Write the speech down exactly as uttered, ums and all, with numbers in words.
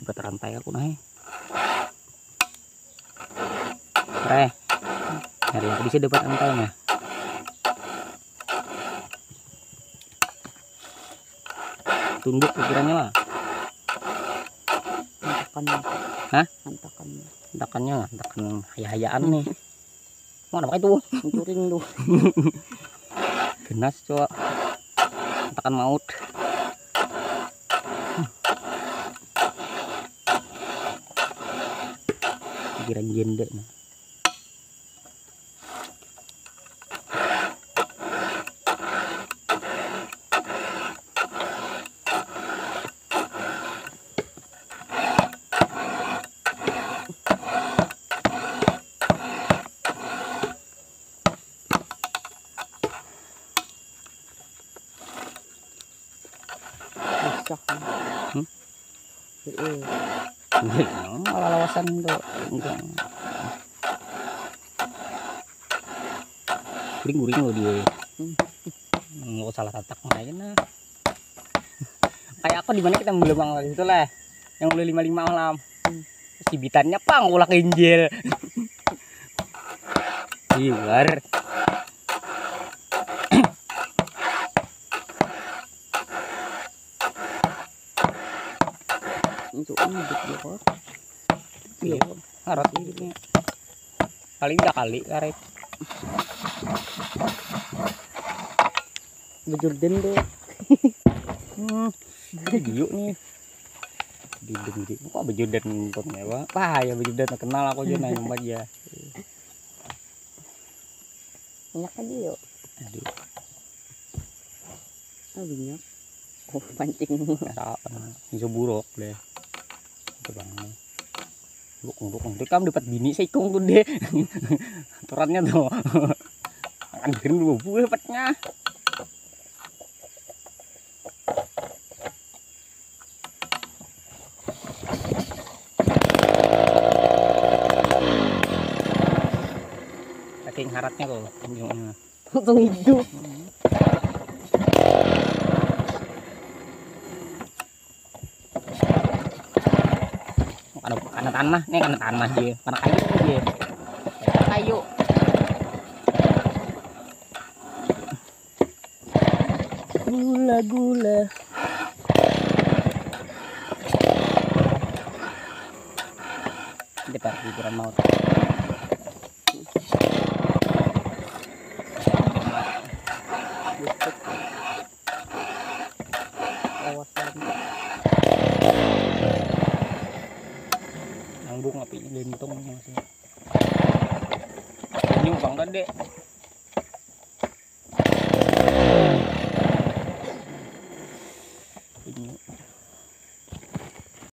dapat rantai aku nih. Re, nyari lagi bisa dapat rantainya. Tunduk pikirannya mah. Antakannya. Hah? Antakannya. Antakannya, antakan haya-hayaan nih. Mana pakai tuh? Hancurin tuh. Genas coba. Antakan maut. Pikiran jende nih. Hmm? Eh, malah lawasan tuh. Enggak. Guring-guring loh dia. Nggak salah tatak aja nah. Kayak aku di mana kita belum manggal itu lah. Yang boleh lima lima malam. Si bitannya pang ulak injil. Ibar. Untuk ini dia kok. Iya, harus ini. Kali udah kali karek. Bejurden tuh. Hmm, video nih. Di di kok bejurden untuk nyewa. Wah, ya bejurden kenal aku aja nanya aja. Banyak aja yuk. Aduh. Ah, banyak. Oh, pancing. Ada bisa buruk deh. Itu bang. Luk-luk nanti kamu dapat bini seikung tuh deh. Aturannya tuh. Anjir dulu buah petnya. Saking haratnya tuh ujungnya. Langsung hidup. Karena karena tanah, nih karena tanah dia, karena kayu dia, kayu. Gula gula. Depan pikiran maut. Nanggung api lintong masih. Ini bang gede.